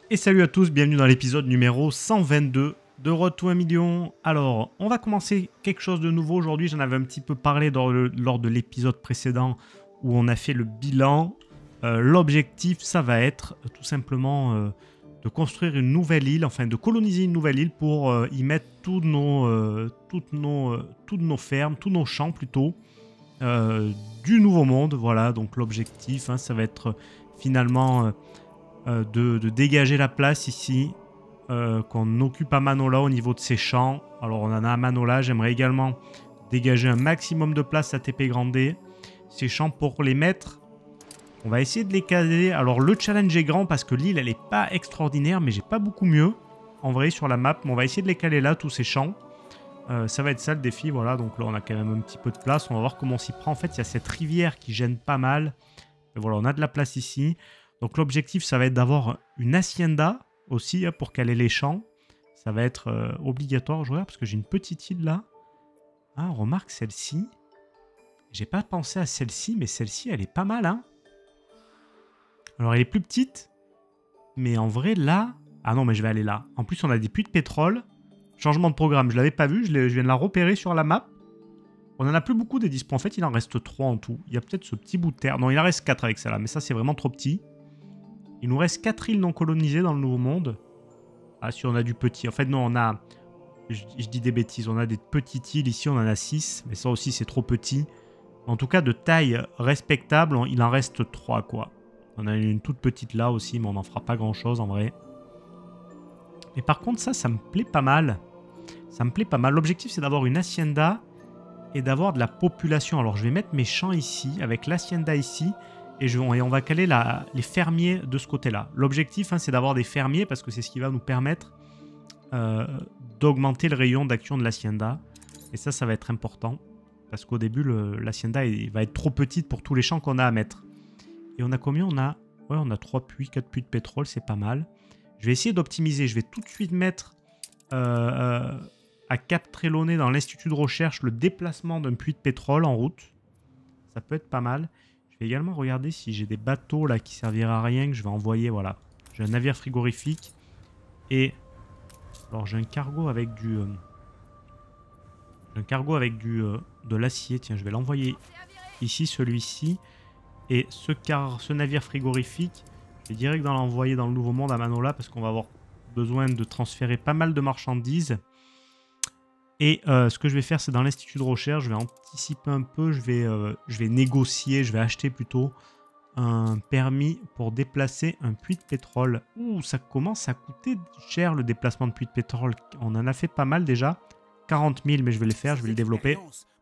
Et salut à tous, bienvenue dans l'épisode numéro 122 de Road to 1 million. Alors, on va commencer quelque chose de nouveau aujourd'hui. J'en avais un petit peu parlé lors de l'épisode précédent où on a fait le bilan. L'objectif, ça va être tout simplement de construire une nouvelle île, enfin de coloniser une nouvelle île pour y mettre toutes nos fermes, tous nos champs plutôt, du Nouveau Monde. Voilà, donc l'objectif, hein, ça va être finalement... de dégager la place ici, qu'on occupe à Manola au niveau de ses champs. Alors on en a à Manola, j'aimerais également dégager un maximum de place à TP Grande. Ces champs pour les mettre, on va essayer de les caser. Alors le challenge est grand parce que l'île elle est pas extraordinaire, mais j'ai pas beaucoup mieux en vrai sur la map. Mais on va essayer de les caler là, tous ces champs. Ça va être ça le défi, voilà. Donc là on a quand même un petit peu de place, on va voir comment on s'y prend. En fait il y a cette rivière qui gêne pas mal. Et voilà, on a de la place ici. Donc l'objectif, ça va être d'avoir une hacienda aussi pour caler les champs. Ça va être obligatoire, je regarde, parce que j'ai une petite île là. Ah, remarque celle-ci. J'ai pas pensé à celle-ci, mais celle-ci, elle est pas mal, hein. Alors elle est plus petite, mais en vrai là... Ah non, mais je vais aller là. En plus, on a des puits de pétrole. Changement de programme, je l'avais pas vu, je viens de la repérer sur la map. On en a plus beaucoup des dispos. En fait, il en reste 3 en tout. Il y a peut-être ce petit bout de terre. Non, il en reste 4 avec celle-là, mais ça, c'est vraiment trop petit. Il nous reste 4 îles non colonisées dans le Nouveau Monde. Ah, si on a du petit. En fait, non, on a... Je dis des bêtises. On a des petites îles. Ici, on en a 6. Mais ça aussi, c'est trop petit. En tout cas, de taille respectable, il en reste 3, quoi. On a une toute petite là aussi, mais on n'en fera pas grand-chose, en vrai. Mais par contre, ça me plaît pas mal. Ça me plaît pas mal. L'objectif, c'est d'avoir une hacienda et d'avoir de la population. Alors, je vais mettre mes champs ici, avec l'hacienda ici. Et on va caler les fermiers de ce côté-là. L'objectif, hein, c'est d'avoir des fermiers parce que c'est ce qui va nous permettre d'augmenter le rayon d'action de l'hacienda. Et ça va être important. Parce qu'au début, l'hacienda va être trop petite pour tous les champs qu'on a à mettre. Et on a combien? On a 3 puits, 4 puits de pétrole, c'est pas mal. Je vais essayer d'optimiser. Je vais tout de suite mettre à Cap Trelawney dans l'institut de recherche le déplacement d'un puits de pétrole en route. Ça peut être pas mal. Je vais également regarder si j'ai des bateaux là qui serviraient à rien que je vais envoyer. Voilà, j'ai un navire frigorifique et alors j'ai un cargo avec de l'acier. Tiens, je vais l'envoyer ici, celui-ci, et ce navire frigorifique, je vais direct l'envoyer dans le Nouveau Monde à Manola parce qu'on va avoir besoin de transférer pas mal de marchandises. Et ce que je vais faire, c'est dans l'institut de recherche, je vais anticiper un peu, je vais négocier, je vais acheter plutôt un permis pour déplacer un puits de pétrole. Ouh, ça commence à coûter cher le déplacement de puits de pétrole. On en a fait pas mal déjà. 40 000, mais je vais les faire, je vais le développer.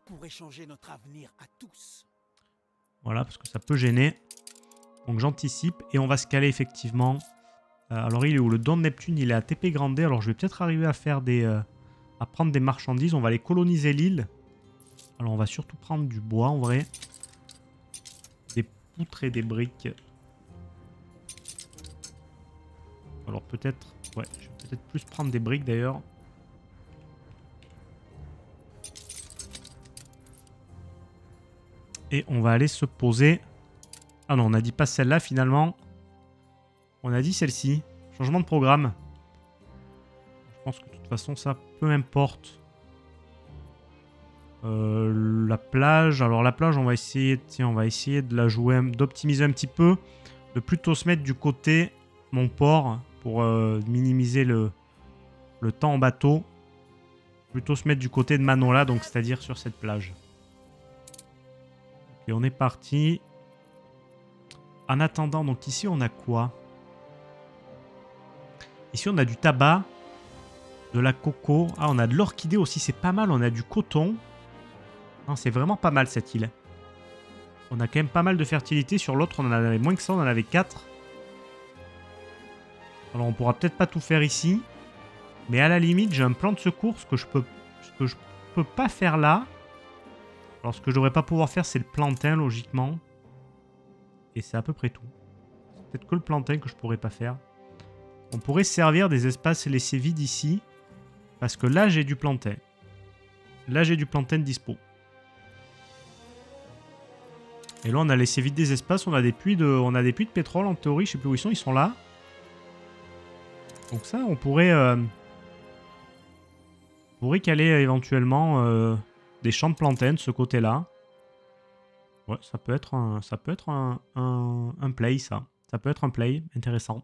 Voilà, parce que ça peut gêner. Donc j'anticipe et on va se caler effectivement. Alors il est où? Le Don de Neptune, il est à TP Grande. Alors je vais peut-être arriver à faire à prendre des marchandises. On va aller coloniser l'île. Alors on va surtout prendre du bois en vrai. Des poutres et des briques. Alors peut-être... Ouais, je vais peut-être plus prendre des briques d'ailleurs. Et on va aller se poser... Ah non, on a dit pas celle-là finalement. On a dit celle-ci. Changement de programme. Je pense que de toute façon ça, peu importe. La plage, alors la plage on va essayer de la jouer, d'optimiser un petit peu, de plutôt se mettre du côté mon port pour minimiser le temps en bateau, plutôt se mettre du côté de Manola, donc c'est-à-dire sur cette plage. Ok, on est parti. En attendant, donc ici on a quoi? Ici on a du tabac, de la coco, ah on a de l'orchidée aussi, c'est pas mal, on a du coton. C'est vraiment pas mal cette île. On a quand même pas mal de fertilité. Sur l'autre, on en avait moins que ça. On en avait 4. Alors, on pourra peut-être pas tout faire ici. Mais à la limite, j'ai un plan de secours. Ce que je peux pas faire là. Alors, ce que je devrais pas pouvoir faire, c'est le plantain, logiquement. Et c'est à peu près tout. C'est peut-être que le plantain que je pourrais pas faire. On pourrait se servir des espaces laissés vides ici. Parce que là, j'ai du plantain. Là, j'ai du plantain de dispo. Et là, on a laissé vite des espaces. On a des puits de pétrole, en théorie. Je sais plus où ils sont là. Donc ça, on pourrait caler éventuellement des champs de plantains de ce côté-là. Ouais, ça peut être un play, ça. Ça peut être un play intéressant.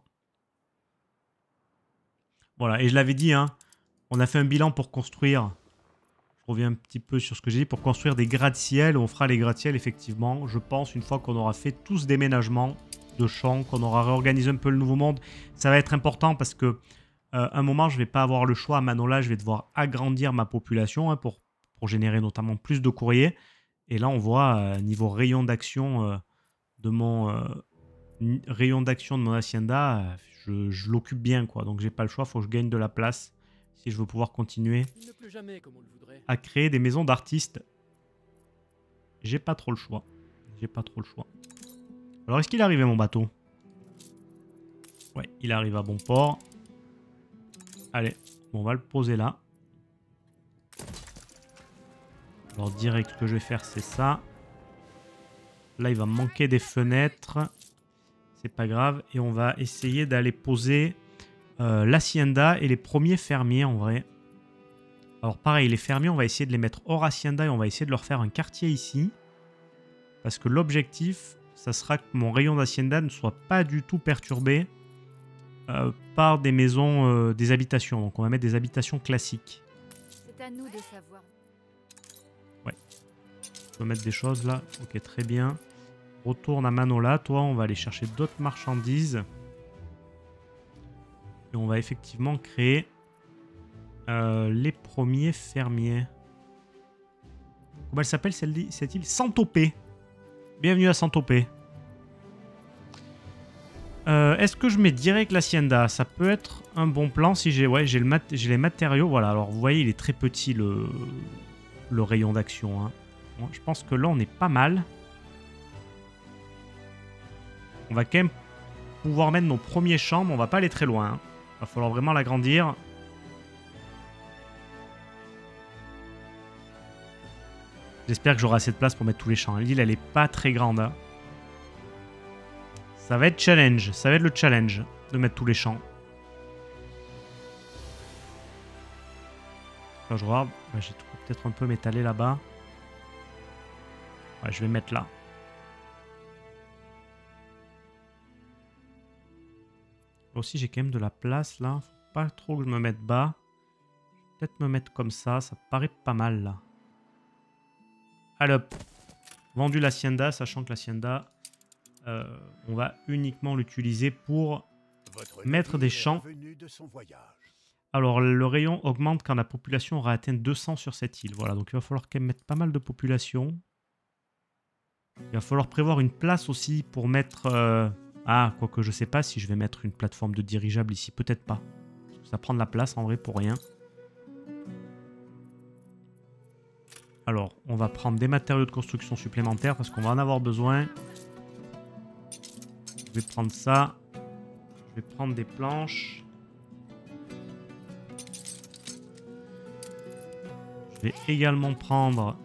Voilà, et je l'avais dit, hein, on a fait un bilan pour construire. Je reviens un petit peu sur ce que j'ai dit, pour construire des gratte-ciel. On fera les gratte-ciel, effectivement, je pense, une fois qu'on aura fait tout ce déménagement de champs, qu'on aura réorganisé un peu le nouveau monde. Ça va être important parce que un moment, je ne vais pas avoir le choix. À Manola, je vais devoir agrandir ma population hein, pour générer notamment plus de courrier. Et là, on voit niveau rayon d'action de mon hacienda, je l'occupe bien, quoi. Donc, j'ai pas le choix. Il faut que je gagne de la place si je veux pouvoir continuer à créer des maisons d'artistes. J'ai pas trop le choix. J'ai pas trop le choix. Alors, est-ce qu'il est arrivé, mon bateau? Ouais, il arrive à bon port. Allez, bon, on va le poser là. Alors direct, ce que je vais faire, c'est ça. Là, il va me manquer des fenêtres. C'est pas grave. Et on va essayer d'aller poser l'hacienda et les premiers fermiers, en vrai. Alors pareil, les fermiers, on va essayer de les mettre hors hacienda et on va essayer de leur faire un quartier ici. Parce que l'objectif, ça sera que mon rayon d'hacienda ne soit pas du tout perturbé par des maisons, des habitations. Donc on va mettre des habitations classiques. C'est à nous de savoir. Ouais. On va mettre des choses là. Ok, très bien. Retourne à Manola. Toi, on va aller chercher d'autres marchandises. Et on va effectivement créer les premiers fermiers. Comment elle s'appelle cette île? Santopé. Bienvenue à Santopé. Est-ce que je mets direct l'hacienda? Ça peut être un bon plan si j'ai les matériaux. Voilà, alors vous voyez, il est très petit le rayon d'action. Hein. Bon, je pense que là, on est pas mal. On va quand même pouvoir mettre nos premiers champs, mais on va pas aller très loin. Hein. Va falloir vraiment l'agrandir. J'espère que j'aurai assez de place pour mettre tous les champs. L'île, elle est pas très grande. Hein. Ça va être challenge. Ça va être le challenge de mettre tous les champs. Là, je regarde. Ouais, j'ai peut-être un peu m'étaler là-bas. Ouais, je vais mettre là. Là aussi, j'ai quand même de la place là. Faut pas trop que je me mette bas. Je vais peut-être me mettre comme ça. Ça paraît pas mal là. Allez hop. Vendu l'hacienda, sachant que l'hacienda, on va uniquement l'utiliser pour mettre des champs. Alors, le rayon augmente quand la population aura atteint 200 sur cette île. Voilà, donc il va falloir quand même mettre pas mal de population. Il va falloir prévoir une place aussi pour mettre... Ah, quoique je sais pas si je vais mettre une plateforme de dirigeable ici. Peut-être pas. Ça prend de la place en vrai pour rien. Alors, on va prendre des matériaux de construction supplémentaires parce qu'on va en avoir besoin. Je vais prendre ça. Je vais prendre des planches. Je vais également prendre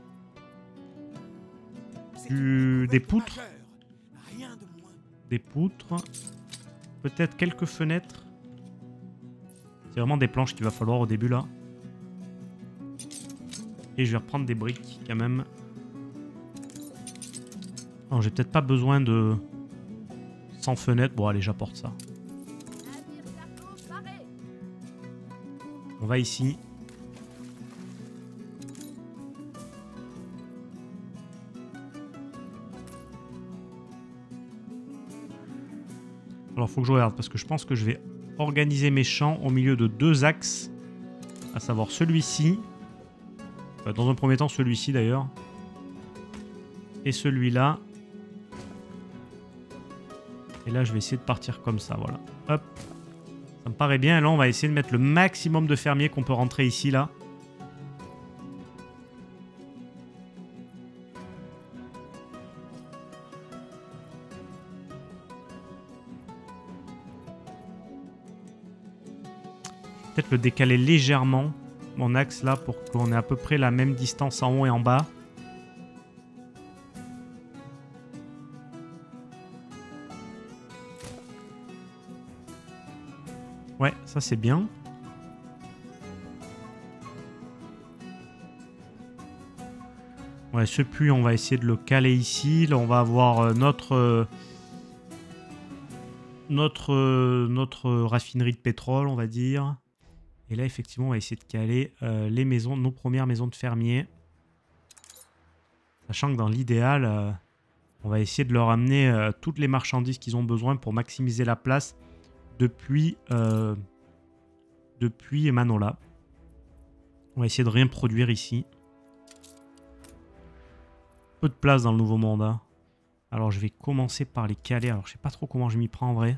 des poutres. Des poutres. Peut-être quelques fenêtres. C'est vraiment des planches qu'il va falloir au début là. Et je vais reprendre des briques quand même. Non, j'ai peut-être pas besoin de 100 fenêtres. Bon, allez, j'apporte ça. On va ici. Alors, faut que je regarde parce que je pense que je vais organiser mes champs au milieu de deux axes. À savoir celui-ci. Dans un premier temps, celui-ci d'ailleurs. Et celui-là. Et là, je vais essayer de partir comme ça, voilà. Hop. Ça me paraît bien. Et là, on va essayer de mettre le maximum de fermiers qu'on peut rentrer ici, là. Peut-être le décaler légèrement, mon axe là, pour qu'on ait à peu près la même distance en haut et en bas. Ouais, ça c'est bien. Ouais, ce puits, on va essayer de le caler ici. Là, on va avoir notre raffinerie de pétrole, on va dire. Et là, effectivement, on va essayer de caler les maisons, nos premières maisons de fermiers. Sachant que dans l'idéal, on va essayer de leur amener toutes les marchandises qu'ils ont besoin pour maximiser la place depuis Manola. On va essayer de rien produire ici. Peu de place dans le Nouveau Monde. Hein. Alors, je vais commencer par les caler. Alors, je sais pas trop comment je m'y prends en vrai.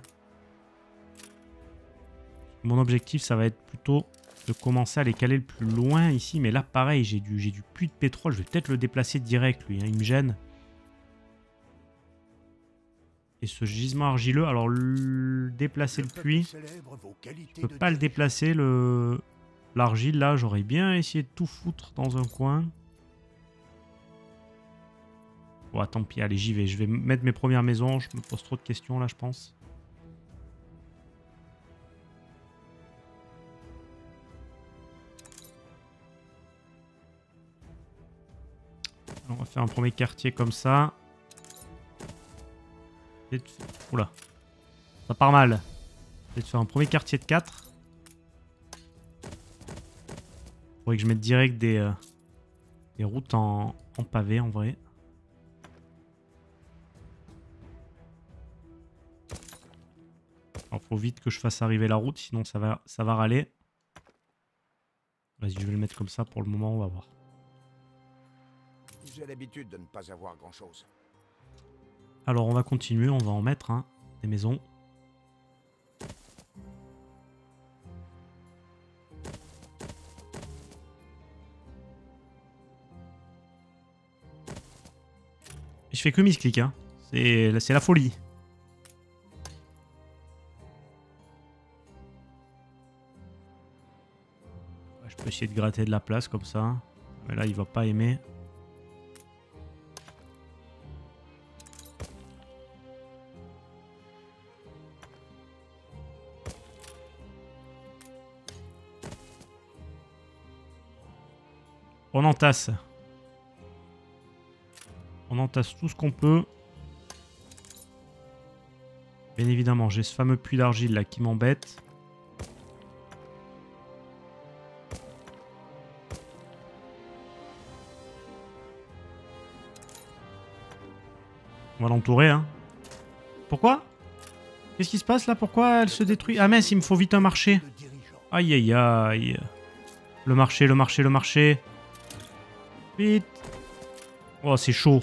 Mon objectif, ça va être plutôt de commencer à les caler le plus loin ici. Mais là, pareil, j'ai du puits de pétrole. Je vais peut-être le déplacer direct, lui. Hein. Il me gêne. Et ce gisement argileux, alors déplacer le puits, je peux pas le déplacer, l'argile là, j'aurais bien essayé de tout foutre dans un coin. Bon, tant pis, allez, j'y vais. Je vais mettre mes premières maisons, je me pose trop de questions là, je pense. Alors, on va faire un premier quartier comme ça. Oula. Ça part mal. Je vais te faire un premier quartier de 4. Faudrait que je mette direct des routes en pavé en vrai. Alors faut vite que je fasse arriver la route, sinon ça va râler. Vas-y, je vais le mettre comme ça pour le moment, on va voir. J'ai l'habitude de ne pas avoir grand-chose. Alors on va continuer, on va en mettre hein, des maisons. Je fais que misclic, hein. C'est la folie. Je peux essayer de gratter de la place comme ça. Mais là il va pas aimer. On entasse. On entasse tout ce qu'on peut. Bien évidemment, j'ai ce fameux puits d'argile là qui m'embête. On va l'entourer, hein. Pourquoi? Qu'est-ce qui se passe là? Pourquoi elle se détruit? Ah mince, il me faut vite un marché. Aïe aïe aïe. Le marché, le marché, le marché. Vite. Oh, c'est chaud.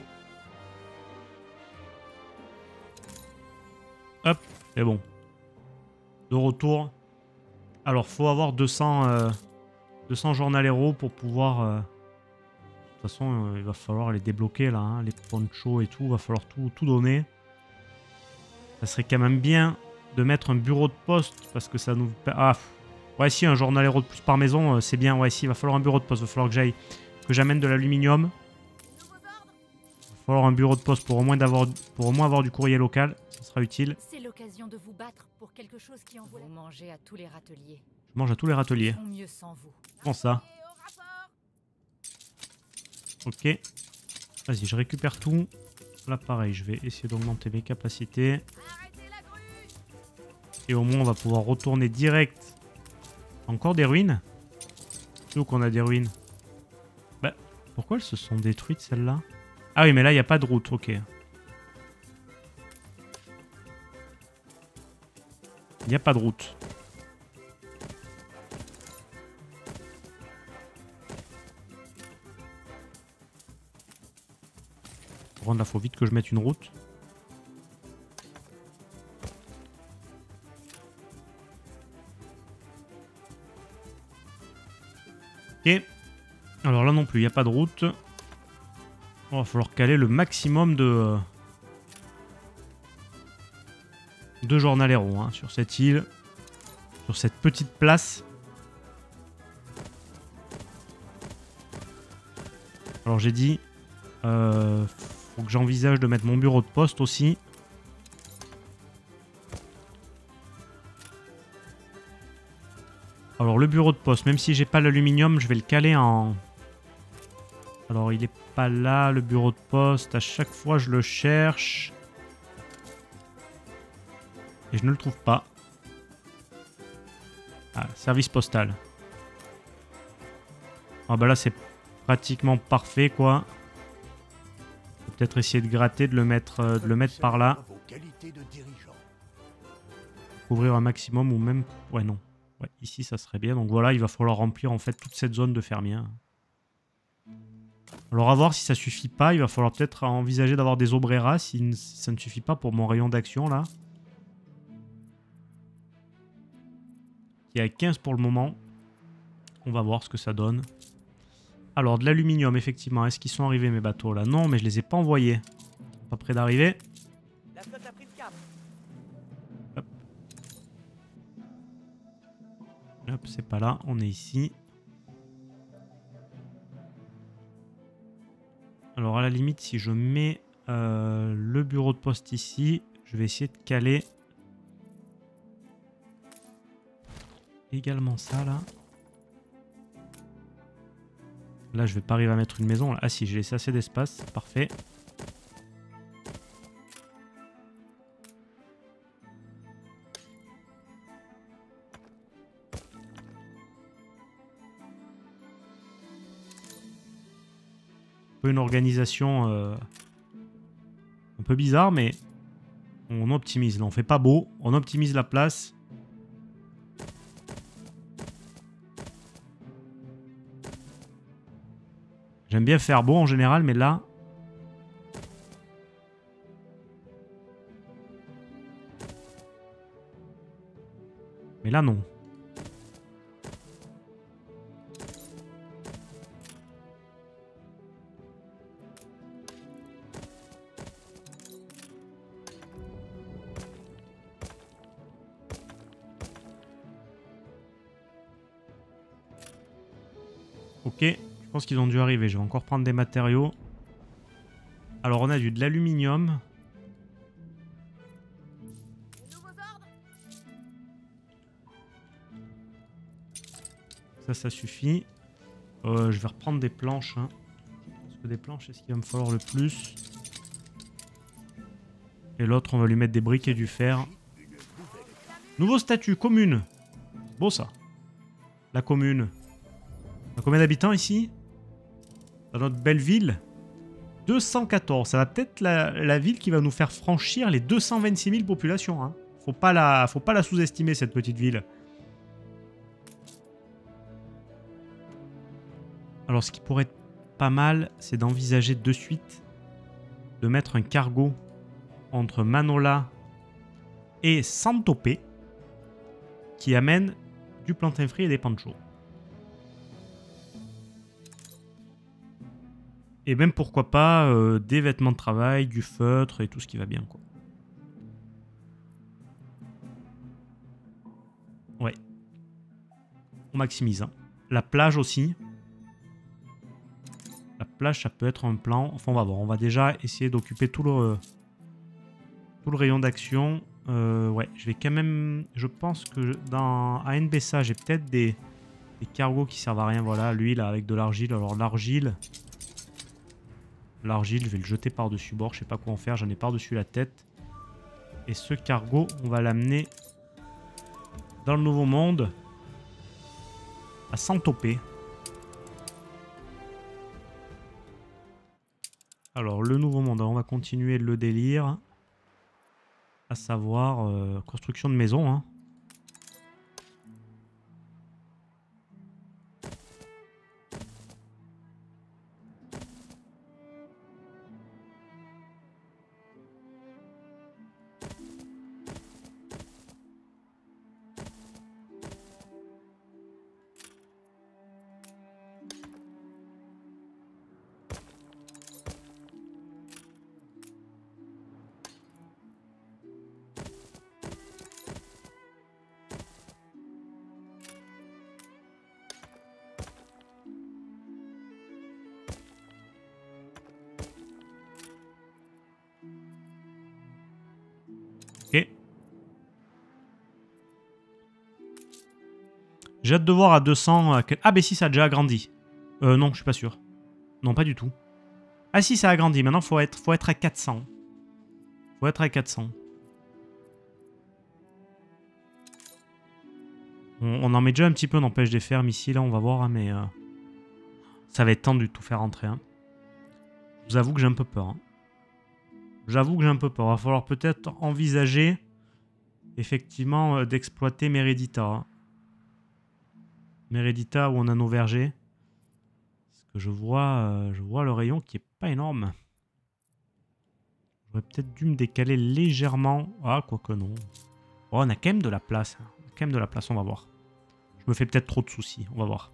Hop, c'est bon. De retour. Alors, faut avoir 200 journaleros pour pouvoir... De toute façon, il va falloir les débloquer, là. Hein, les ponchos et tout. Il va falloir tout donner. Ça serait quand même bien de mettre un bureau de poste, parce que ça nous... Ah, ouais, si, un journalero de plus par maison, c'est bien. Ouais, si, il va falloir un bureau de poste. Il va falloir que j'amène de l'aluminium. Il va falloir un bureau de poste pour au moins avoir du courrier local. Ça sera utile. C'est l'occasion de vous battre pour quelque chose qui en vaut. Vous mangez à tous les râteliers. Je mange à tous les râteliers. Ils font mieux sans vous. Comment ça? Ok. Vas-y, je récupère tout. Là, pareil, je vais essayer d'augmenter mes capacités. Et au moins, on va pouvoir retourner direct. Encore des ruines? C'est où qu'on a des ruines? Bah, pourquoi elles se sont détruites, celles-là? Ah oui, mais là, il n'y a pas de route, ok. Il n'y a pas de route. Par contre, là, faut vite que je mette une route. Ok. Alors là non plus, il n'y a pas de route. Il va falloir caler le maximum de journaleros hein, sur cette île. Sur cette petite place. Alors j'ai dit... faut que j'envisage de mettre mon bureau de poste aussi. Alors le bureau de poste, même si j'ai pas l'aluminium, je vais le caler en... Alors il est pas là, le bureau de poste. À chaque fois je le cherche. Et je ne le trouve pas. Ah, service postal. Ah bah là c'est pratiquement parfait quoi. Faut peut-être essayer de gratter, de le mettre par là. Couvrir un maximum ou même... Ouais non. Ouais, ici ça serait bien. Donc voilà, il va falloir remplir en fait toute cette zone de fermier. Alors à voir si ça suffit pas. Il va falloir peut-être envisager d'avoir des Obrera si ça ne suffit pas pour mon rayon d'action là. Il y a 15 pour le moment. On va voir ce que ça donne. Alors, de l'aluminium, effectivement. Est-ce qu'ils sont arrivés, mes bateaux, là? Non, mais je les ai pas envoyés. Pas près d'arriver. La flotte a pris le cap. Hop. Hop, c'est pas là. On est ici. Alors, à la limite, si je mets le bureau de poste ici, je vais essayer de caler également ça, là. Là, je vais pas arriver à mettre une maison. Ah si, j'ai laissé assez d'espace. Parfait. Un peu une organisation un peu bizarre, mais on optimise. Là, on fait pas beau. On optimise la place. J'aime bien faire beau en général, mais là... Mais là, non. Ok. Je pense qu'ils ont dû arriver. Je vais encore prendre des matériaux. Alors, on a de l'aluminium. Ça suffit. Je vais reprendre des planches. Hein. Parce que des planches, c'est ce qu'il va me falloir le plus. Et l'autre, on va lui mettre des briques et du fer. Nouveau statut, commune. Beau ça. La commune. On a combien d'habitants ici? Dans notre belle ville, 214. Ça va peut-être la ville qui va nous faire franchir les 226 000 populations. Hein. Faut pas la sous-estimer, cette petite ville. Alors, ce qui pourrait être pas mal, c'est d'envisager de suite de mettre un cargo entre Manola et Santopé qui amène du plantain frit et des panchos. Et même pourquoi pas des vêtements de travail, du feutre et tout ce qui va bien quoi. Ouais. On maximise. Hein. La plage aussi. La plage ça peut être un plan. Enfin on va voir. On va déjà essayer d'occuper tout le rayon d'action. Ouais. Je vais quand même... Je pense que à NBSA j'ai peut-être des cargos qui servent à rien. Voilà. Lui là avec de l'argile. Alors l'argile... L'argile, je vais le jeter par-dessus bord. Je sais pas quoi en faire. J'en ai par-dessus la tête. Et ce cargo, on va l'amener dans le Nouveau Monde. À Santopé. Alors, le Nouveau Monde, on va continuer le délire. À savoir, construction de maison. Hein. J'ai hâte de voir à 200... Ah, ben si, ça a déjà agrandi. Non, je suis pas sûr. Non, pas du tout. Ah si, ça a agrandi. Maintenant, faut être à 400. Faut être à 400. On en met déjà un petit peu, n'empêche des fermes ici, là, on va voir, hein, mais... ça va être tendu de tout faire rentrer. Hein. Je vous avoue que j'ai un peu peur. Hein. J'avoue que j'ai un peu peur. Il va falloir peut-être envisager, effectivement, d'exploiter Meredita. Hein. Meredita, où on a nos vergers. Parce que je vois le rayon qui est pas énorme. J'aurais peut-être dû me décaler légèrement. Ah, quoique non. Oh, on a quand même de la place. Hein. On a quand même de la place, on va voir. Je me fais peut-être trop de soucis, on va voir.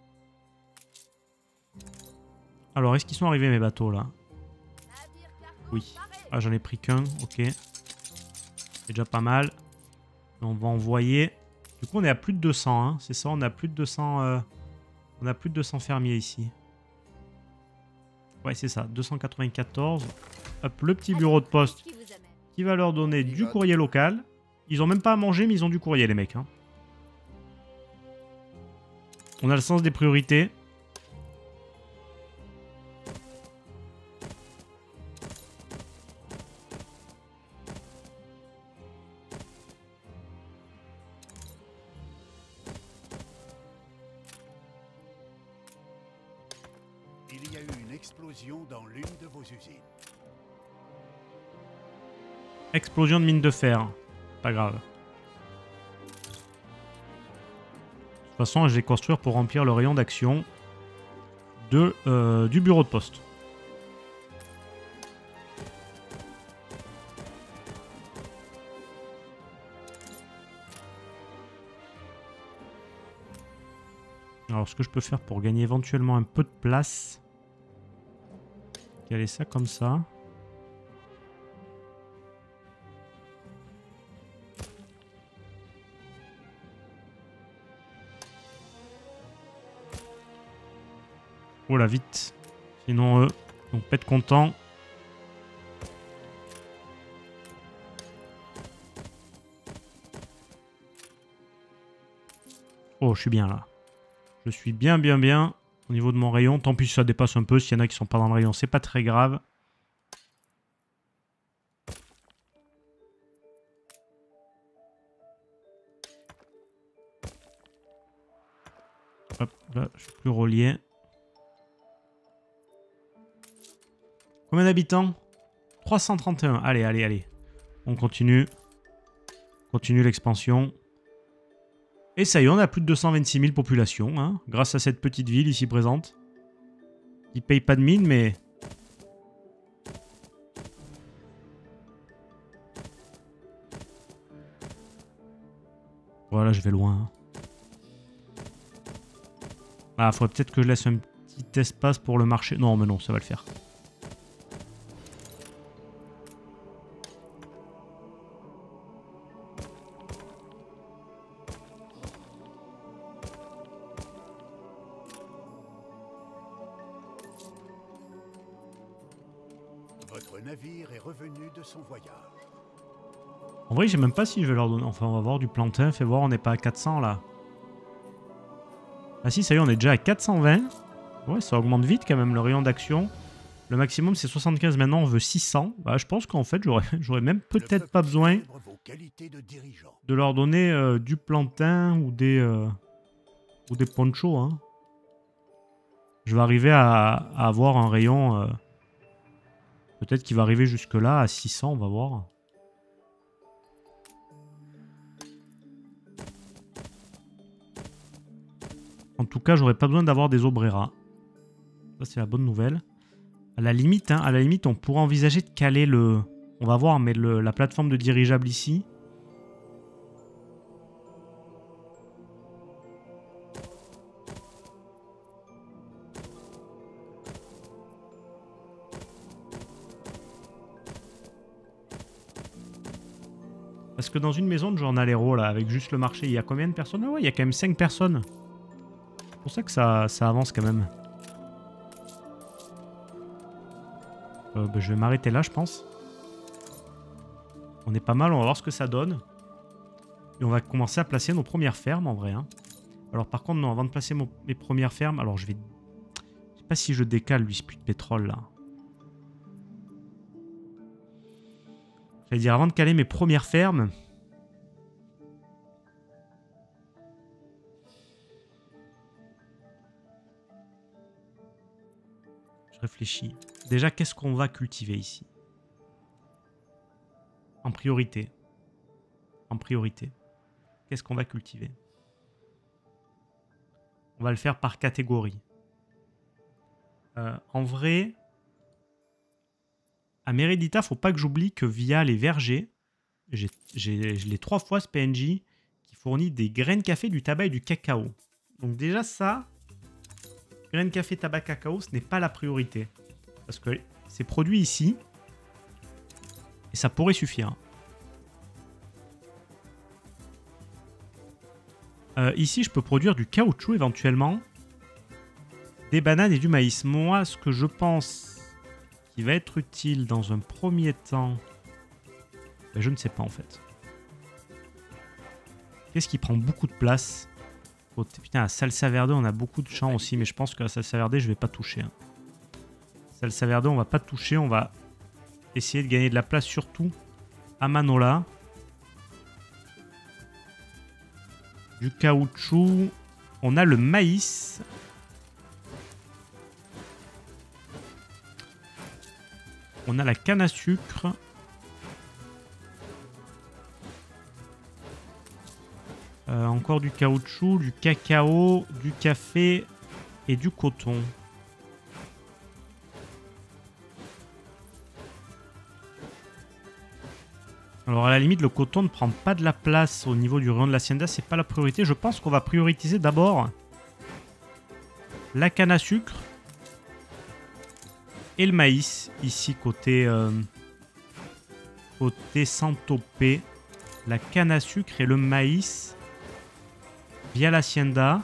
Alors, est-ce qu'ils sont arrivés mes bateaux, là? Oui. Ah, j'en ai pris qu'un, ok. C'est déjà pas mal. On va envoyer... Du coup, on est à plus de 200, hein. C'est ça, on a plus de 200... On a plus de 200 fermiers ici. Ouais, c'est ça, 294. Hop, le petit bureau de poste qui va leur donner du courrier local. Ils ont même pas à manger, mais ils ont du courrier, les mecs. Hein. On a le sens des priorités. Il y a eu une explosion dans l'une de vos usines. Explosion de mine de fer. Pas grave. De toute façon, je vais construire pour remplir le rayon d'action du bureau de poste. Alors, ce que je peux faire pour gagner éventuellement un peu de place, caler ça comme ça. Oh là, vite. Sinon, eux, on peut être content. Oh, je suis bien là. Je suis bien au niveau de mon rayon. Tant pis si ça dépasse un peu. S'il y en a qui sont pas dans le rayon, c'est pas très grave. Hop, là, je suis plus relié. Combien d'habitants? 331. Allez, allez, allez. On continue. Continue l'expansion. Et ça y est, on a plus de 226 000 populations, hein, grâce à cette petite ville ici présente. Ils payent pas de mine, mais... Voilà, je vais loin. Hein. Ah, faudrait peut-être que je laisse un petit espace pour le marché. Non, mais non, ça va le faire. Votre navire est revenu de son voyage. En vrai, je sais même pas si je vais leur donner... Enfin, on va voir du plantain. Fais voir, on n'est pas à 400 là. Ah si, ça y est, on est déjà à 420. Ouais, ça augmente vite quand même le rayon d'action. Le maximum, c'est 75. Maintenant, on veut 600. Bah, je pense qu'en fait, j'aurais même peut-être pas besoin de leur donner du plantain ou des ponchos. Hein. Je vais arriver à avoir un rayon... peut-être qu'il va arriver jusque-là, à 600, on va voir. En tout cas, j'aurais pas besoin d'avoir des Obrera. Ça, c'est la bonne nouvelle. À la limite, on pourrait envisager de caler le... On va voir, mais la plateforme de dirigeable ici. Parce que dans une maison de journalero, là, avec juste le marché, il y a combien de personnes? Ah ouais, il y a quand même 5 personnes. C'est pour ça que ça avance quand même. Bah, je vais m'arrêter là, je pense. On est pas mal, on va voir ce que ça donne. Et on va commencer à placer nos premières fermes, en vrai. Hein. Alors par contre, non, avant de placer mes premières fermes, alors je vais... Je sais pas si je décale lui ce puits de pétrole là. J'allais dire, avant de caler mes premières fermes... Je réfléchis. Déjà, qu'est-ce qu'on va cultiver ici? En priorité. En priorité. Qu'est-ce qu'on va cultiver? On va le faire par catégorie. En vrai, à Meredith, faut pas que j'oublie que via les vergers, je l'ai 3 fois ce PNJ qui fournit des graines café, du tabac et du cacao. Donc déjà ça, graines café, tabac, cacao, ce n'est pas la priorité. Parce que c'est produit ici et ça pourrait suffire. Ici, je peux produire du caoutchouc éventuellement, des bananes et du maïs. Moi, ce que je pense qui va être utile dans un premier temps, ben, je ne sais pas en fait. Qu'est-ce qui prend beaucoup de place? Putain, à Salsa Verde, on a beaucoup de champs aussi, mais je pense que la Salsa Verde, je vais pas toucher. Hein. Salsa Verde, on va pas toucher, on va essayer de gagner de la place surtout à Manola. Du caoutchouc. On a le maïs. On a la canne à sucre. Encore du caoutchouc, du cacao, du café et du coton. Alors à la limite, le coton ne prend pas de la place au niveau du rayon de l'hacienda, c'est pas la priorité. Je pense qu'on va prioriser d'abord la canne à sucre et le maïs, ici côté Saint-Tropez. La canne à sucre et le maïs via l'hacienda.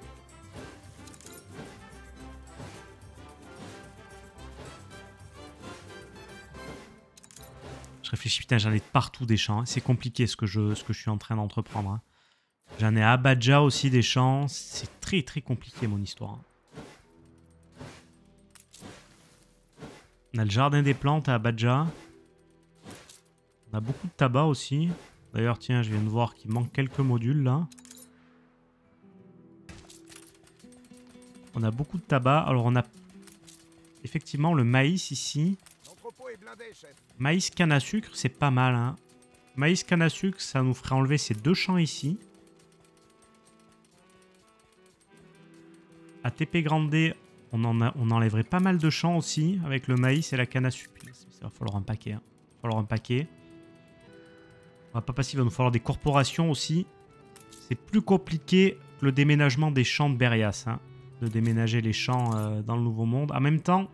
Je réfléchis, putain, j'en ai partout des champs. Hein. C'est compliqué ce que je suis en train d'entreprendre. Hein. J'en ai à Badja aussi des champs. C'est très très compliqué mon histoire. Hein. On a le jardin des plantes à Badja. On a beaucoup de tabac aussi. D'ailleurs, tiens, je viens de voir qu'il manque quelques modules là. On a beaucoup de tabac. Alors on a effectivement le maïs ici. Maïs canne à sucre, c'est pas mal. Hein. Maïs canne à sucre, ça nous ferait enlever ces 2 champs ici. À TP Grande, on enlèverait pas mal de champs aussi avec le maïs et la canne à sucre. Il va falloir un paquet. Hein. Il va falloir un paquet. On va pas passer, il va nous falloir des corporations aussi. C'est plus compliqué que le déménagement des champs de Berias. Hein. De déménager les champs dans le Nouveau Monde. En même temps,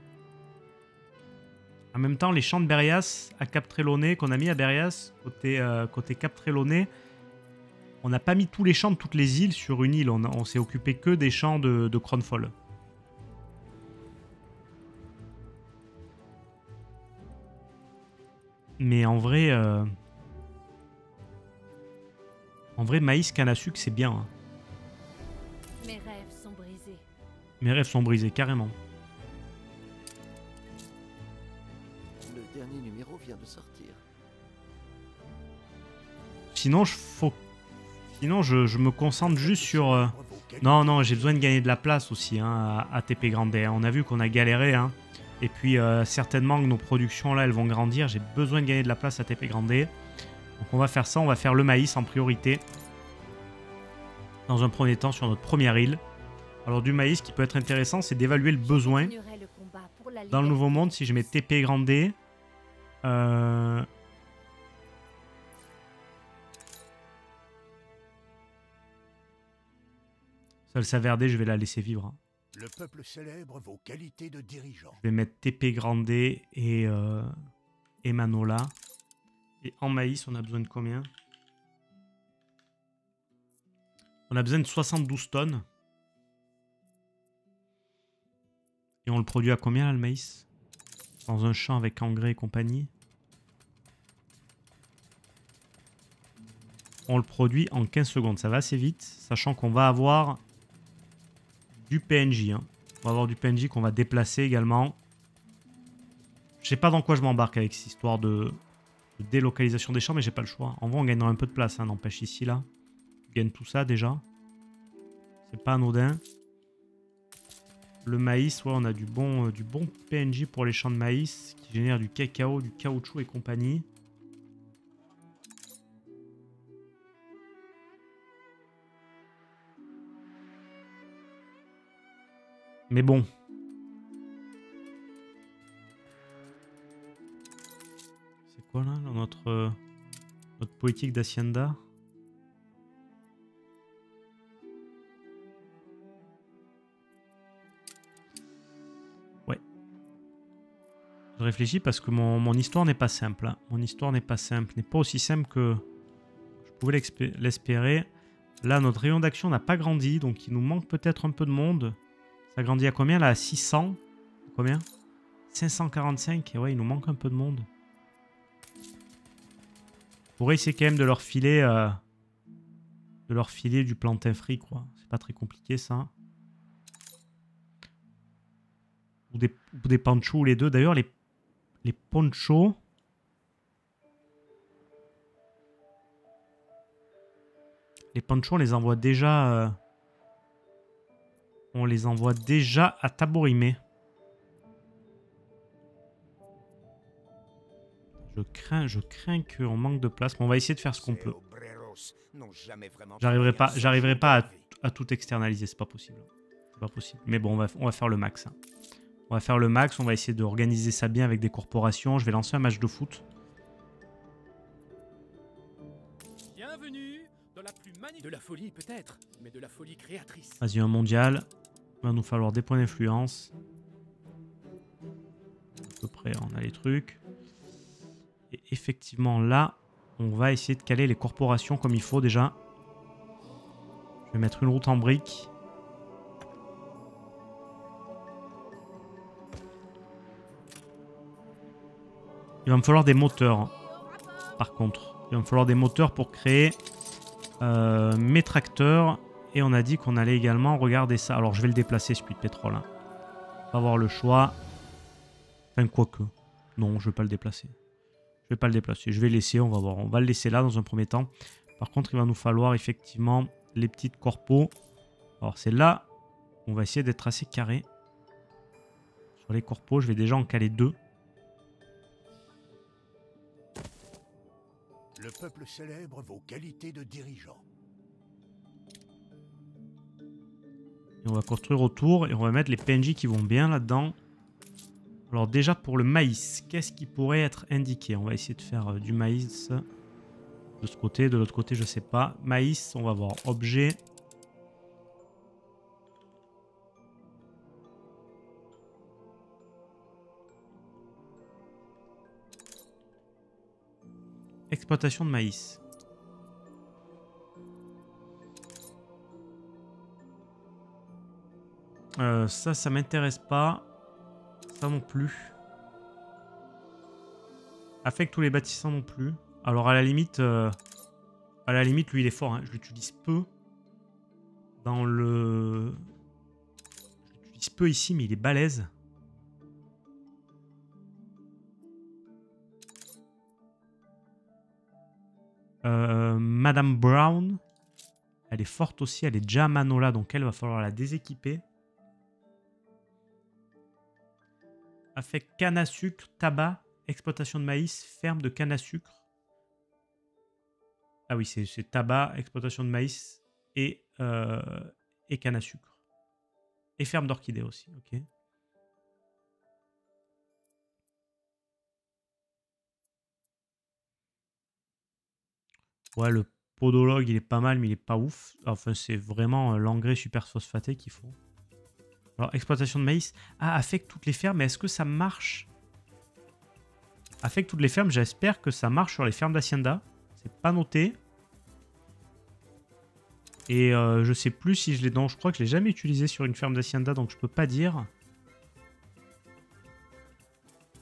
les champs de Berias à Cap Trelawney, qu'on a mis à Berias, côté Cap Trelawney, on n'a pas mis tous les champs de toutes les îles sur une île. On s'est occupé que des champs de Cronfall. Mais en vrai, maïs, canne à sucre, c'est bien. Hein. Mes rêves sont brisés. Mes rêves sont brisés, carrément. Le dernier numéro vient de sortir. Sinon, je me concentre juste sur... Non, j'ai besoin de gagner de la place aussi hein, à TP Grande. On a vu qu'on a galéré. Hein. Et puis, certainement que nos productions, là, elles vont grandir. J'ai besoin de gagner de la place à TP Grande. Donc, on va faire ça. On va faire le maïs en priorité. Dans un premier temps, sur notre première île. Alors, du maïs, qui peut être intéressant, c'est d'évaluer le besoin. Dans le Nouveau Monde, si je mets TP Grande... Salsa Verde, je vais la laisser vivre. Hein. Le peuple célèbre vos qualités de dirigeant. Je vais mettre TP Grande et Manola. Et en maïs, on a besoin de combien? On a besoin de 72 tonnes. Et on le produit à combien là, le maïs? Dans un champ avec engrais et compagnie. on le produit en 15 secondes. Ça va assez vite, sachant qu'on va avoir du PNJ. Hein. On va avoir du PNJ qu'on va déplacer également. Je sais pas dans quoi je m'embarque avec cette histoire de délocalisation des champs, mais j'ai pas le choix. En vrai, on gagnera un peu de place, hein, n'empêche ici, là. On gagne tout ça, déjà. C'est pas anodin. Le maïs, ouais, on a du bon PNJ pour les champs de maïs, qui génèrent du cacao, du caoutchouc et compagnie. Mais bon. C'est quoi, là, notre politique d'Hacienda? Je réfléchis parce que mon histoire n'est pas simple. Hein. Mon histoire n'est pas simple. N'est pas aussi simple que je pouvais l'espérer. Là, notre rayon d'action n'a pas grandi. Donc, il nous manque peut-être un peu de monde. Ça grandit à combien là? À 600. Combien? 545. Et ouais, il nous manque un peu de monde. On pourrait essayer quand même de leur filer du plantain frit, quoi. C'est pas très compliqué, ça. Ou des panchos, ou les deux. D'ailleurs, les ponchos. Les ponchos, on les envoie déjà. On les envoie déjà à Taborimé. Je crains qu'on manque de place, mais on va essayer de faire ce qu'on peut. J'arriverai pas à tout externaliser, c'est pas possible. C'est pas possible. Mais bon, on va faire le max. Hein. On va faire le max, on va essayer d'organiser ça bien avec des corporations. Je vais lancer un match de foot. Bienvenue dans la plus magnifique... De la folie peut-être, mais de la folie créatrice. Vas-y, un mondial. Il va nous falloir des points d'influence. À peu près, on a les trucs. Et effectivement, là, on va essayer de caler les corporations comme il faut déjà. Je vais mettre une route en briques. Il va me falloir des moteurs, hein. Par contre. Il va me falloir des moteurs pour créer mes tracteurs. Et on a dit qu'on allait également regarder ça. Alors, je vais le déplacer, ce puits de pétrole. Hein. On va avoir le choix. Enfin, quoique. Non, je ne vais pas le déplacer. Je vais pas le déplacer. Je vais laisser, on va voir. On va le laisser là dans un premier temps. Par contre, il va nous falloir effectivement les petites corpos. Alors, c'est là où on va essayer d'être assez carré. Sur les corpos, je vais déjà en caler 2. Le peuple célèbre vos qualités de dirigeant. Et on va construire autour et on va mettre les PNJ qui vont bien là-dedans. Alors déjà pour le maïs, qu'est-ce qui pourrait être indiqué? On va essayer de faire du maïs de ce côté, de l'autre côté je sais pas. Maïs, on va voir objet. Exploitation de maïs. Ça m'intéresse pas. Ça non plus. Affecte tous les bâtissants non plus. Alors à la limite, lui il est fort. Hein. Je l'utilise peu. Dans le... Je l'utilise peu ici, mais il est balèze. Madame Brown, elle est forte aussi, elle est déjà à Manola, donc elle va falloir la déséquiper. Affecte canne à sucre, tabac, exploitation de maïs, ferme de canne à sucre. Ah oui, c'est tabac, exploitation de maïs et canne à sucre. Et ferme d'orchidées aussi, ok. Ouais, le podologue, il est pas mal, mais il est pas ouf. Enfin, c'est vraiment l'engrais super phosphaté qu'il faut. Alors, exploitation de maïs. Ah, affecte toutes les fermes, mais est-ce que ça marche? Affecte toutes les fermes, j'espère que ça marche sur les fermes d'Hacienda. C'est pas noté. Et je sais plus si je l'ai... Non, je crois que je l'ai jamais utilisé sur une ferme d'Hacienda, donc je peux pas dire.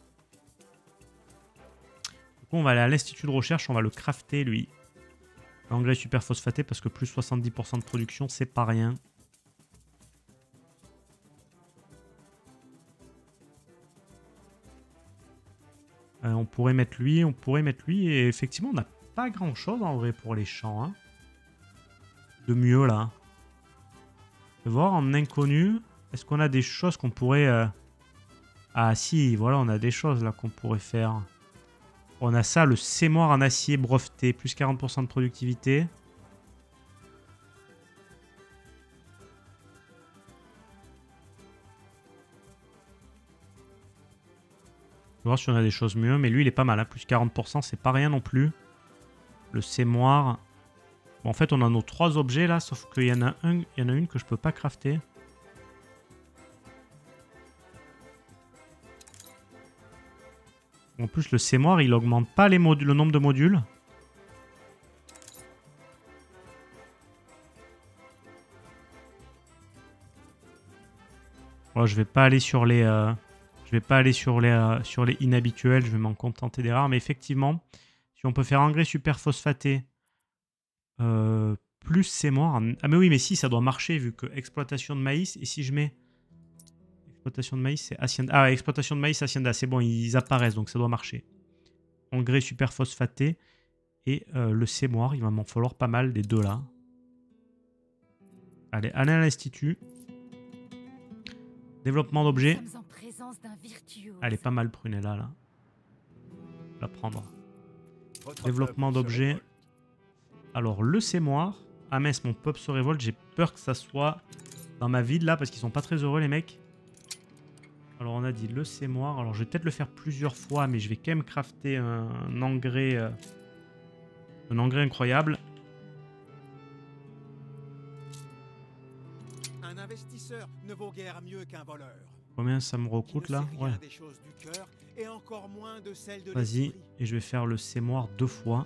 Du coup, on va aller à l'institut de recherche, on va le crafter, lui. Engrais super phosphaté parce que plus 70% de production, c'est pas rien. On pourrait mettre lui, et effectivement, on n'a pas grand chose en vrai pour les champs. Hein. De mieux là. Je vais voir en inconnu, est-ce qu'on a des choses qu'on pourrait... Ah si, voilà, on a des choses là qu'on pourrait faire. On a ça, le sémoire en acier breveté, plus 40% de productivité. On va voir si on a des choses mieux, mais lui il est pas mal, hein. Plus 40%, c'est pas rien non plus. Le sémoire. Bon, en fait, on a nos 3 objets là, sauf qu'il y en a une que je peux pas crafter. En plus, le sémoire, il augmente pas le nombre de modules. Bon, je vais pas aller sur les... sur les inhabituels, je vais m'en contenter des rares. Mais effectivement, si on peut faire engrais super phosphaté plus sémoire... Ah mais oui, mais si, ça doit marcher vu que exploitation de maïs. Et si je mets... Exploitation de maïs, c'est Hacienda. Ah, exploitation de maïs, Hacienda, c'est bon, ils apparaissent, donc ça doit marcher. Engrais super phosphaté et le sémoire, il va m'en falloir pas mal des deux là. Allez, allez à l'institut. Développement d'objets. Elle est pas mal Prunella là. Je vais la prendre. Développement d'objets. Alors le sémoire. Ah mince, mon peuple se révolte. J'ai peur que ça soit dans ma ville là parce qu'ils sont pas très heureux les mecs. Alors on a dit le sémoire. Alors je vais peut-être le faire plusieurs fois, mais je vais quand même crafter un engrais incroyable. Un investisseur ne vaut guère mieux qu'un voleur. Combien ça me recoute là? Ouais. Vas-y, et je vais faire le sémoire 2 fois.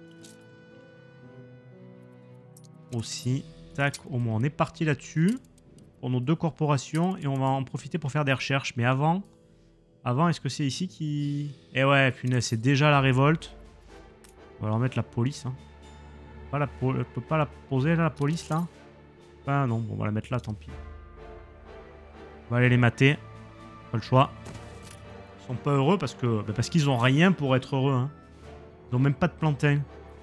Aussi. Tac, au moins on est parti là-dessus. Pour nos 2 corporations. Et on va en profiter pour faire des recherches. Mais avant est-ce que c'est ici qui... Eh ouais, punaise, c'est déjà la révolte. On va leur mettre la police. Hein. On peut pas la poser là, la police là? Ah non, bon, on va la mettre là, tant pis. On va aller les mater. Pas le choix. Ils sont pas heureux parce qu'ils ont rien pour être heureux. Hein. Ils ont même pas de plantain.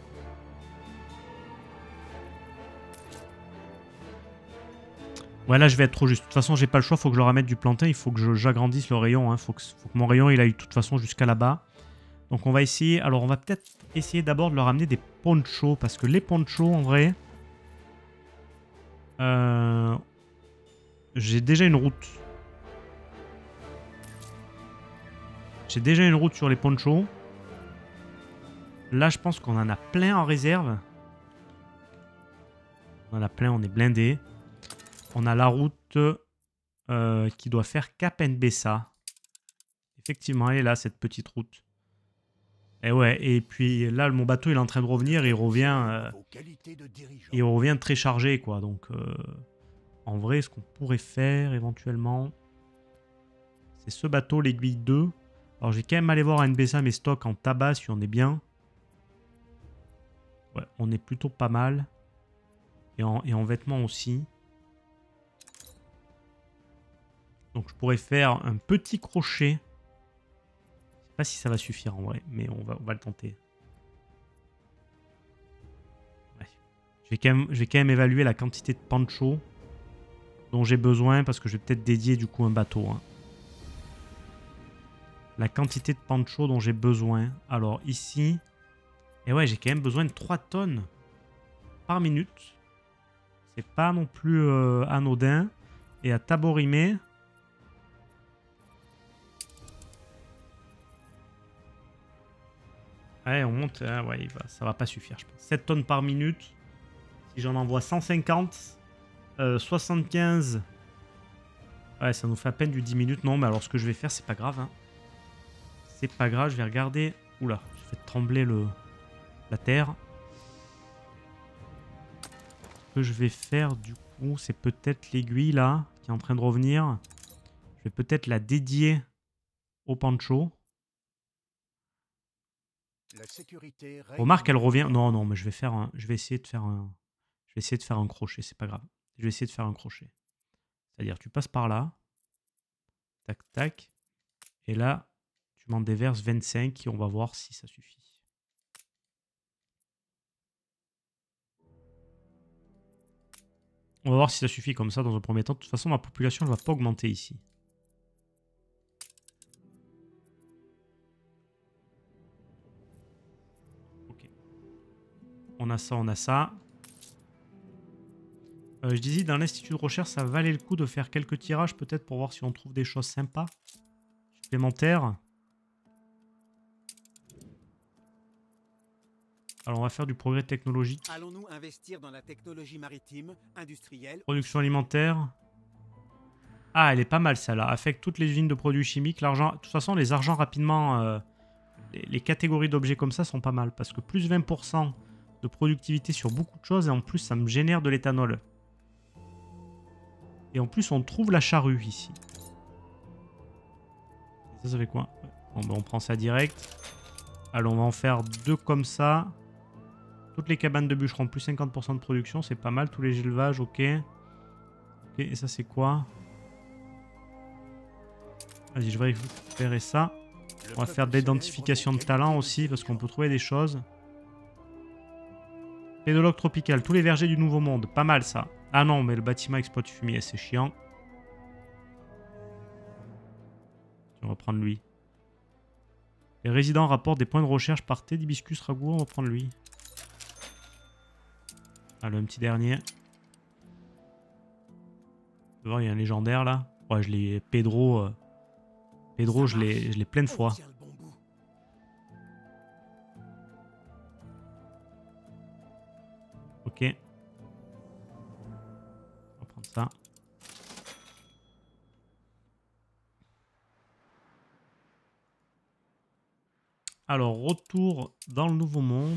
Ouais, là je vais être trop juste. De toute façon, j'ai pas le choix, faut que je leur remette du plantain. Il faut que j'agrandisse le rayon. Hein. Faut que mon rayon il aille de toute façon jusqu'à là-bas. Donc on va essayer. Alors on va peut-être essayer d'abord de leur amener des ponchos. Parce que les ponchos en vrai. J'ai déjà une route. J'ai déjà une route sur les ponchos. Là, je pense qu'on en a plein en réserve. On en a plein, on est blindé. On a la route qui doit faire Cap Nbessa. Effectivement, elle est là, cette petite route. Et ouais, et puis là, mon bateau, il est en train de revenir. Il revient très chargé, quoi. Donc, en vrai, ce qu'on pourrait faire, éventuellement, c'est ce bateau, l'aiguille 2. Alors, je vais quand même aller voir à Nbessa mes stocks en tabac, si on est bien. Ouais, on est plutôt pas mal. Et en vêtements aussi. Donc, je pourrais faire un petit crochet. Je sais pas si ça va suffire en vrai, mais on va le tenter. Ouais. Je vais quand même évaluer la quantité de pancho dont j'ai besoin parce que je vais peut-être dédier du coup un bateau. Hein. La quantité de pancho dont j'ai besoin. Alors ici, et ouais, j'ai quand même besoin de 3 tonnes par minute. C'est pas non plus anodin. Et à Taborimé, ouais, on monte. Ouais, ça va pas suffire, je pense. 7 tonnes par minute. Si j'en envoie 150, 75. Ouais, ça nous fait à peine du 10 minutes. Non, mais alors ce que je vais faire, c'est pas grave. Hein. C'est pas grave, je vais regarder. Oula, je vais trembler la terre. Ce que je vais faire, du coup, c'est peut-être l'aiguille là, qui est en train de revenir. Je vais peut-être la dédier au pancho. La sécurité règne Remarque, elle dans- revient. Non, non, mais je vais faire un. Je vais essayer de faire un. Je vais essayer de faire un crochet, c'est pas grave. Je vais essayer de faire un crochet. C'est-à-dire, tu passes par là. Tac, tac. Et là, tu m'en déverses 25 et on va voir si ça suffit. On va voir si ça suffit comme ça dans un premier temps. De toute façon, ma population ne va pas augmenter ici. Ok. On a ça, on a ça. Je disais, dans l'institut de recherche, ça valait le coup de faire quelques tirages peut-être pour voir si on trouve des choses sympas. Supplémentaires. Alors on va faire du progrès technologique. Allons-nous investir dans la technologie maritime, industrielle? Production alimentaire. Ah, elle est pas mal celle-là. Affecte toutes les usines de produits chimiques. L'argent. De toute façon, les argents rapidement. Les catégories d'objets comme ça sont pas mal. Parce que plus 20% de productivité sur beaucoup de choses. Et en plus, ça me génère de l'éthanol. Et en plus, on trouve la charrue ici. Ça fait quoi? Bon, ben, on prend ça direct. Alors, on va en faire 2 comme ça. Toutes les cabanes de bûcherons, plus 50% de production, c'est pas mal. Tous les élevages, ok. Ok, et ça, c'est quoi? Vas-y, je vais récupérer ça. On va faire de l'identification de talent aussi, parce qu'on peut trouver des choses. Pédologue tropical, tous les vergers du Nouveau Monde. Pas mal, ça. Ah non, mais le bâtiment exploite fumier, c'est chiant. On va prendre lui. Les résidents rapportent des points de recherche par thé d'hibiscus ragoût. On va prendre lui. Allez, un petit dernier. Tu vois, il y a un légendaire là. Ouais, je l'ai. Pedro. Pedro, je l'ai plein de fois. Ok. On va prendre ça. Alors, retour dans le Nouveau Monde.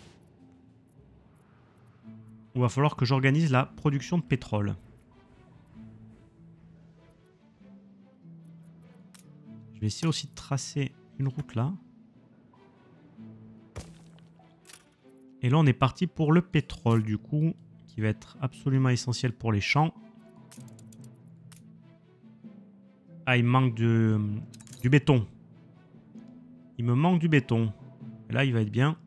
Il va falloir que j'organise la production de pétrole. Je vais essayer aussi de tracer une route là. Et là, on est parti pour le pétrole, du coup, qui va être absolument essentiel pour les champs. Ah, il me manque du béton. Il me manque du béton. Et là, il va être bien.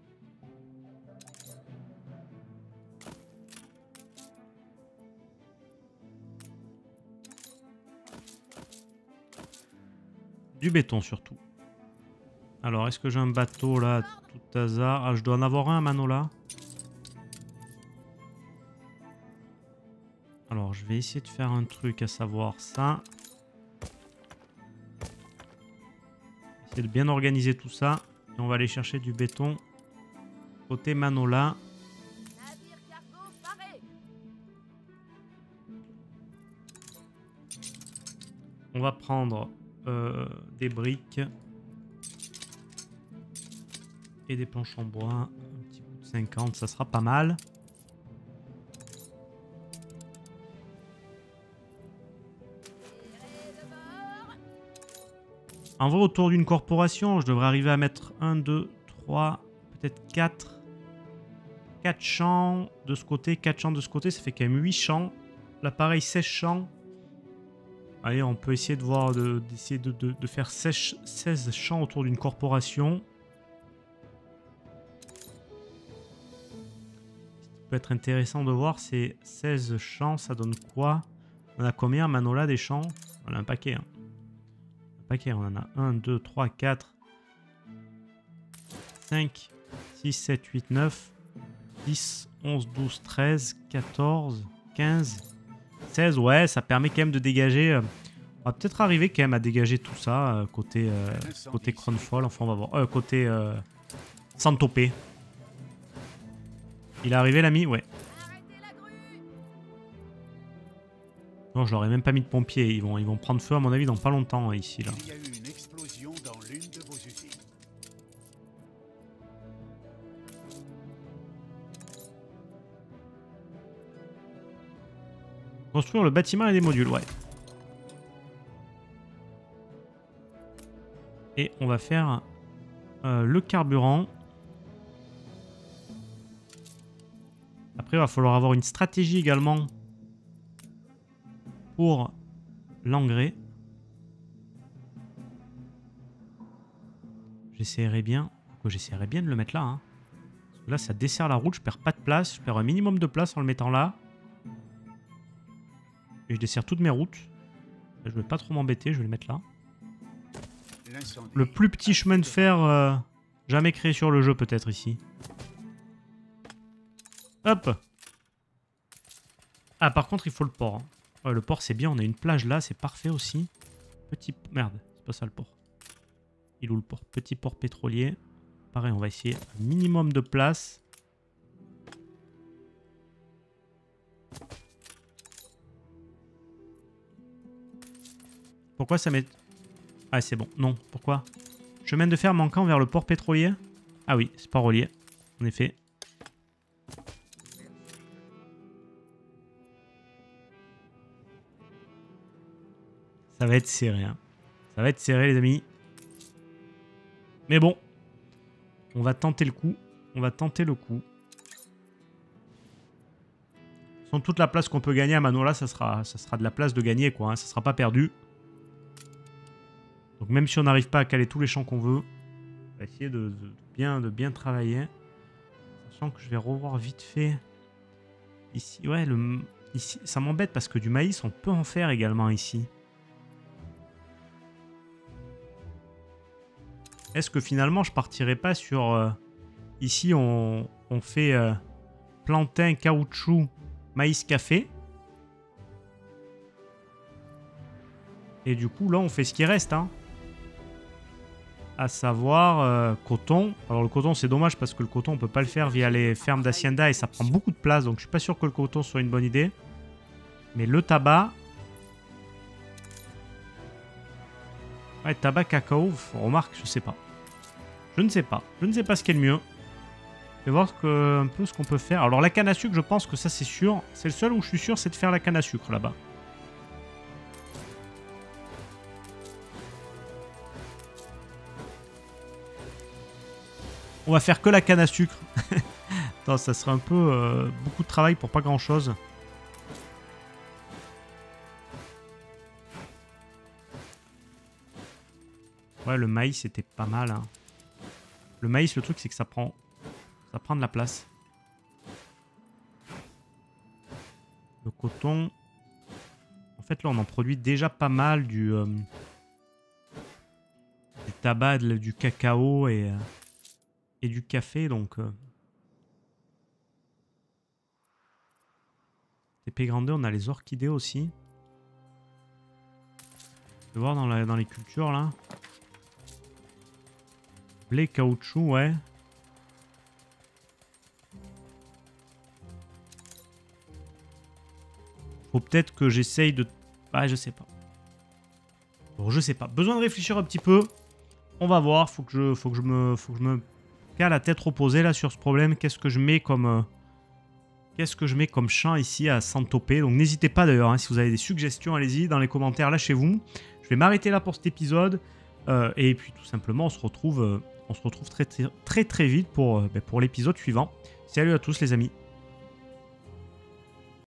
Du béton surtout. Alors, est-ce que j'ai un bateau là, tout hasard? Ah, je dois en avoir un à Manola. Alors, je vais essayer de faire un truc, à savoir ça. Essayer de bien organiser tout ça. Et on va aller chercher du béton côté Manola. On va prendre des briques et des planches en bois. Un petit coup de 50, ça sera pas mal. En vrai, autour d'une corporation, je devrais arriver à mettre 1, 2, 3, peut-être 4. 4 champs de ce côté, 4 champs de ce côté, ça fait quand même 8 champs. Là, pareil, 16 champs. Allez, on peut essayer de voir, d'essayer de faire 16 champs autour d'une corporation. Ce qui peut être intéressant de voir, c'est 16 champs, ça donne quoi? On a combien, Manola, des champs? On a un paquet. Hein. Un paquet, on en a 1, 2, 3, 4, 5, 6, 7, 8, 9, 10, 11, 12, 13, 14, 15... 16, ouais, ça permet quand même de dégager. On va peut-être arriver quand même à dégager tout ça côté Cronfall. Enfin, on va voir. Côté Santopé. Il est arrivé, l'ami? Ouais. Non, je leur ai même pas mis de pompiers. Ils vont prendre feu, à mon avis, dans pas longtemps, ici. Là. Il y a eu une explosion dans l'une de vos usines. Construire le bâtiment et des modules, ouais. Et on va faire le carburant. Après, il va falloir avoir une stratégie également pour l'engrais. J'essaierai bien de le mettre là. Hein. Parce que là, ça dessert la route. Je perds pas de place. Je perds un minimum de place en le mettant là. Et je dessert toutes mes routes. Là, je vais pas trop m'embêter. Je vais le mettre là. Le plus petit chemin de fer jamais créé sur le jeu, peut-être ici. Hop. Ah, par contre, il faut le port. Hein. Ouais, le port, c'est bien. On a une plage là. C'est parfait aussi. Petit... Merde, c'est pas ça le port. Il est où le port? Petit port pétrolier. Pareil, on va essayer un minimum de place. Pourquoi ça met... Ah, c'est bon. Non, pourquoi? Chemin de fer manquant vers le port pétrolier? Ah oui, c'est pas relié. En effet. Ça va être serré. Hein. Ça va être serré, les amis. Mais bon. On va tenter le coup. On va tenter le coup. Sans toute la place qu'on peut gagner à Manola, ça sera de la place de gagner, quoi. Hein. Ça sera pas perdu. Donc même si on n'arrive pas à caler tous les champs qu'on veut, on va essayer de bien travailler. Sachant que je vais revoir vite fait. Ici, ouais, ici, ça m'embête parce que du maïs, on peut en faire également ici. Est-ce que finalement je partirai pas sur... ici on fait plantain, caoutchouc, maïs, café. Et du coup là on fait ce qui reste. Hein. À savoir coton. Alors le coton c'est dommage parce que le coton on peut pas le faire via les fermes d'Hacienda et ça prend beaucoup de place. Donc je suis pas sûr que le coton soit une bonne idée. Mais le tabac... Ouais, tabac, cacao, remarque, je sais pas. Je ne sais pas. Je ne sais pas ce qui est le mieux. Je vais voir un peu ce qu'on peut faire. Alors la canne à sucre, je pense que ça c'est sûr. C'est le seul où je suis sûr, c'est de faire la canne à sucre là-bas. On va faire que la canne à sucre. Attends, ça serait un peu beaucoup de travail pour pas grand-chose. Ouais, le maïs, c'était pas mal. Hein. Le maïs, le truc, c'est que ça prend de la place. Le coton... En fait, là, on en produit déjà pas mal du tabac, du cacao et du café, donc... TP Grande, on a les orchidées aussi. Je vais voir dans les cultures, là. Blé, caoutchouc, ouais. Faut peut-être que j'essaye de... Ah, je sais pas. Bon, je sais pas. Besoin de réfléchir un petit peu. On va voir. Faut que je me cale la tête reposée, là, sur ce problème. Qu'est-ce que je mets comme... Qu'est-ce que je mets comme champ ici à Saint-Tropez? Donc n'hésitez pas d'ailleurs, hein, si vous avez des suggestions, allez-y dans les commentaires, lâchez-vous. Je vais m'arrêter là pour cet épisode. Et puis tout simplement, on se retrouve très vite pour l'épisode suivant. Salut à tous les amis.